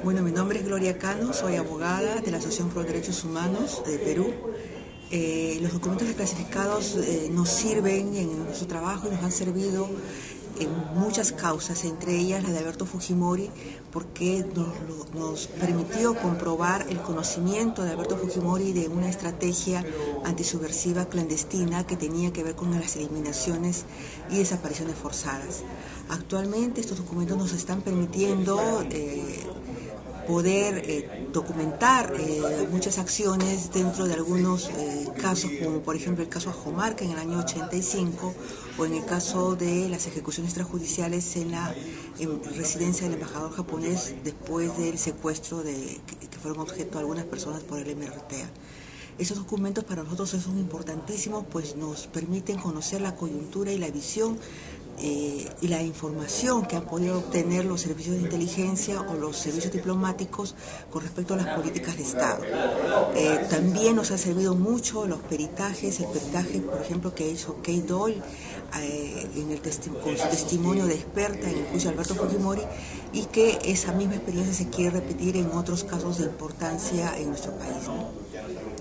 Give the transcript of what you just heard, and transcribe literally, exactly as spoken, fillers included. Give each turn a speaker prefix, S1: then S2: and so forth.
S1: Bueno, mi nombre es Gloria Cano, soy abogada de la Asociación por los Derechos Humanos de Perú. Eh, los documentos desclasificados eh, nos sirven en nuestro trabajo y nos han servido en muchas causas, entre ellas la de Alberto Fujimori, porque nos, nos permitió comprobar el conocimiento de Alberto Fujimori de una estrategia antisubversiva clandestina que tenía que ver con las eliminaciones y desapariciones forzadas. Actualmente estos documentos nos están permitiendo eh, poder eh, documentar eh, muchas acciones dentro de algunos eh, casos, como por ejemplo el caso Ajomarca en el año ochenta y cinco, o en el caso de las ejecuciones extrajudiciales en la en residencia del embajador japonés después del secuestro de que, que fueron objeto de algunas personas por el M R T A. Esos documentos para nosotros son importantísimos, pues nos permiten conocer la coyuntura y la visión eh, y la información que han podido obtener los servicios de inteligencia o los servicios diplomáticos con respecto a las políticas de Estado. Eh, también nos ha servido mucho los peritajes, el peritaje, por ejemplo, que hizo Kate Doyle eh, en el con su testimonio de experta en el juicio de Alberto Fujimori, y que esa misma experiencia se quiere repetir en otros casos de importancia en nuestro país, ¿no?